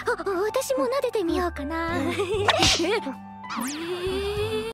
私も撫でてみようかな。